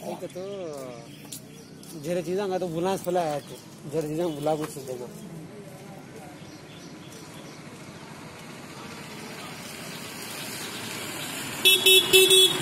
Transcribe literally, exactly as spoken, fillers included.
एक तो जरा चीज़ां का तो बुलास फला है तो जरा चीज़ां बुला कुछ देगा